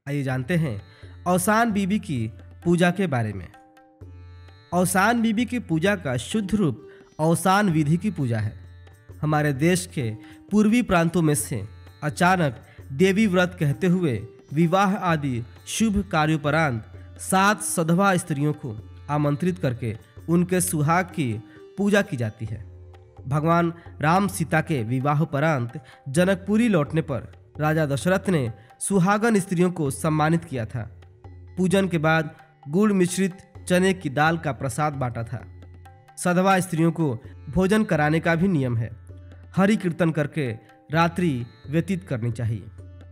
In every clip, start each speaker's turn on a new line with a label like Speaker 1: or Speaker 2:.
Speaker 1: आइए जानते हैं औसान बीबी की पूजा के बारे में। औसान बीबी की पूजा का शुद्ध रूप औसान विधि की पूजा है। हमारे देश के पूर्वी प्रांतों में से अचानक देवी व्रत कहते हुए विवाह आदि शुभ कार्योपरांत 7 सधवा स्त्रियों को आमंत्रित करके उनके सुहाग की पूजा की जाती है। भगवान राम सीता के विवाहोपरांत जनकपुरी लौटने पर राजा दशरथ ने सुहागन स्त्रियों को सम्मानित किया था। पूजन के बाद गुड़ मिश्रित चने की दाल का प्रसाद बांटा था। सधवा स्त्रियों को भोजन कराने का भी नियम है। हरि कीर्तन करके रात्रि व्यतीत करनी चाहिए।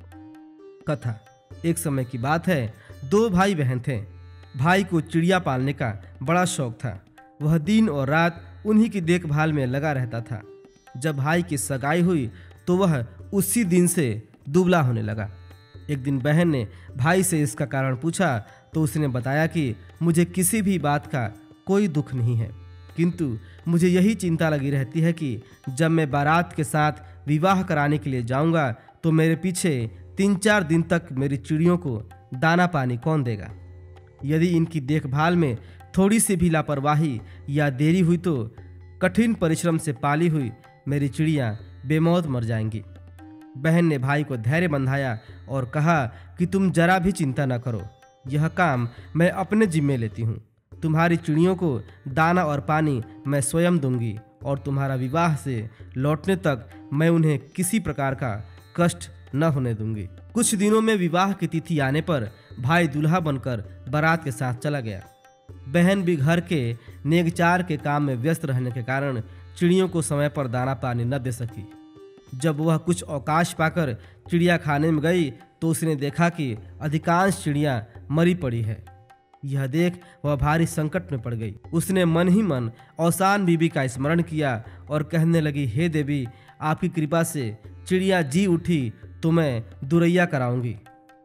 Speaker 1: कथा। एक समय की बात है, 2 भाई बहन थे। भाई को चिड़िया पालने का बड़ा शौक था। वह दिन और रात उन्हीं की देखभाल में लगा रहता था। जब भाई की सगाई हुई तो वह उसी दिन से दुबला होने लगा। एक दिन बहन ने भाई से इसका कारण पूछा तो उसने बताया कि मुझे किसी भी बात का कोई दुख नहीं है, किंतु मुझे यही चिंता लगी रहती है कि जब मैं बारात के साथ विवाह कराने के लिए जाऊंगा तो मेरे पीछे 3-4 दिन तक मेरी चिड़ियों को दाना पानी कौन देगा। यदि इनकी देखभाल में थोड़ी सी भी लापरवाही या देरी हुई तो कठिन परिश्रम से पाली हुई मेरी चिड़ियाँ बेमौत मर जाएंगी। बहन ने भाई को धैर्य बंधाया और कहा कि तुम जरा भी चिंता न करो, यह काम मैं अपने जिम्मे लेती हूँ। तुम्हारी चिड़ियों को दाना और पानी मैं स्वयं दूंगी और तुम्हारा विवाह से लौटने तक मैं उन्हें किसी प्रकार का कष्ट न होने दूंगी। कुछ दिनों में विवाह की तिथि आने पर भाई दूल्हा बनकर बारात के साथ चला गया। बहन भी घर के नेगचार के काम में व्यस्त रहने के कारण चिड़ियों को समय पर दाना पानी न दे सकी। जब वह कुछ अवकाश पाकर चिड़िया खाने में गई तो उसने देखा कि अधिकांश चिड़िया मरी पड़ी है। यह देख वह भारी संकट में पड़ गई। उसने मन ही मन औसान बीबी का स्मरण किया और कहने लगी, हे देवी, आपकी कृपा से चिड़िया जी उठी तो मैं दुरैया कराऊंगी।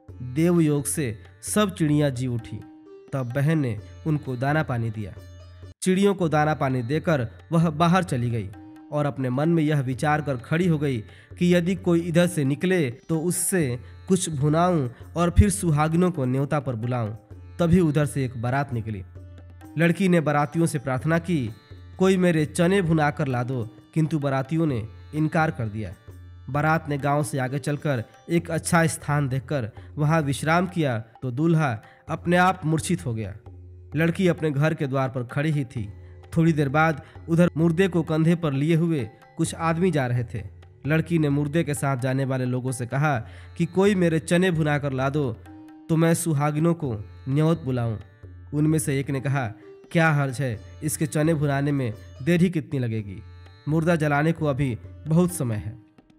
Speaker 1: देवयोग से सब चिड़िया जी उठी। तब बहन ने उनको दाना पानी दिया। चिड़ियों को दाना पानी देकर वह बाहर चली गई और अपने मन में यह विचार कर खड़ी हो गई कि यदि कोई इधर से निकले तो उससे कुछ भुनाऊं और फिर सुहागिनों को न्योता पर बुलाऊं। तभी उधर से एक बारात निकली। लड़की ने बारातियों से प्रार्थना की, कोई मेरे चने भुना कर ला दो, किंतु बारातियों ने इनकार कर दिया। बारात ने गांव से आगे चलकर एक अच्छा स्थान देखकर वहां विश्राम किया तो दूल्हा अपने आप मूर्छित हो गया। लड़की अपने घर के द्वार पर खड़ी ही थी। थोड़ी देर बाद उधर मुर्दे को कंधे पर लिए हुए कुछ आदमी जा रहे थे। लड़की ने मुर्दे के साथ जाने वाले लोगों से कहा कि कोई मेरे चने भुना कर ला दो तो मैं सुहागिनों को न्योत बुलाऊं। उनमें से एक ने कहा, क्या हर्ज है, इसके चने भुनाने में देरी कितनी लगेगी, मुर्दा जलाने को अभी बहुत समय है।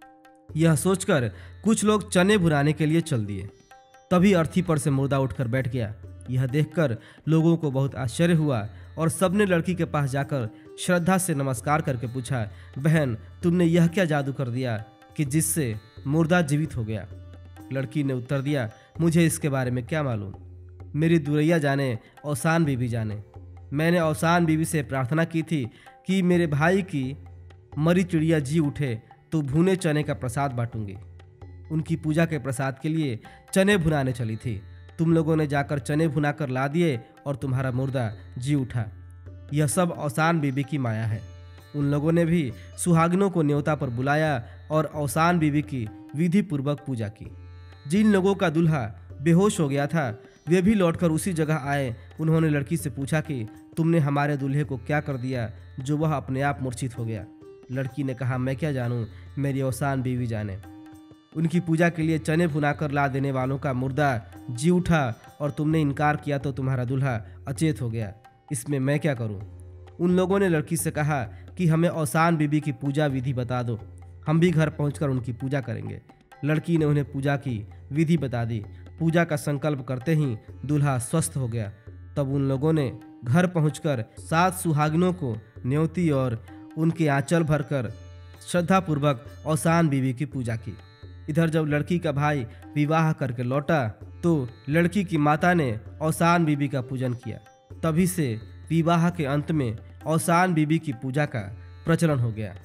Speaker 1: यह सोचकर कुछ लोग चने भुनाने के लिए चल दिए। तभी अर्थी पर से मुर्दा उठकर बैठ गया। यह देखकर लोगों को बहुत आश्चर्य हुआ और सबने लड़की के पास जाकर श्रद्धा से नमस्कार करके पूछा, बहन, तुमने यह क्या जादू कर दिया कि जिससे मुर्दा जीवित हो गया। लड़की ने उत्तर दिया, मुझे इसके बारे में क्या मालूम, मेरी दुरैया जाने, औसान बीबी जाने। मैंने औसान बीबी से प्रार्थना की थी कि मेरे भाई की मरी चिड़िया जी उठे तो भुने चने का प्रसाद बांटूंगी। उनकी पूजा के प्रसाद के लिए चने भुनाने चली थी। तुम लोगों ने जाकर चने भुना कर ला दिए और तुम्हारा मुर्दा जी उठा। यह सब औसान बीबी की माया है। उन लोगों ने भी सुहागिनों को न्योता पर बुलाया और औसान बीबी की विधि पूर्वक पूजा की। जिन लोगों का दूल्हा बेहोश हो गया था वे भी लौटकर उसी जगह आए। उन्होंने लड़की से पूछा कि तुमने हमारे दूल्हे को क्या कर दिया जो वह अपने आप मूर्छित हो गया। लड़की ने कहा, मैं क्या जानूं, मेरी औसान बीवी जाने। उनकी पूजा के लिए चने भुनाकर ला देने वालों का मुर्दा जी उठा और तुमने इनकार किया तो तुम्हारा दूल्हा अचेत हो गया। इसमें मैं क्या करूं? उन लोगों ने लड़की से कहा कि हमें औसान बीबी की पूजा विधि बता दो, हम भी घर पहुंचकर उनकी पूजा करेंगे। लड़की ने उन्हें पूजा की विधि बता दी। पूजा का संकल्प करते ही दूल्हा स्वस्थ हो गया। तब उन लोगों ने घर पहुंचकर 7 सुहागिनों को न्योती और उनके आंचल भरकर श्रद्धापूर्वक औसान बीबी की पूजा की। इधर जब लड़की का भाई विवाह करके लौटा तो लड़की की माता ने औसान बीबी का पूजन किया। तभी से विवाह के अंत में औसान बीबी की पूजा का प्रचलन हो गया।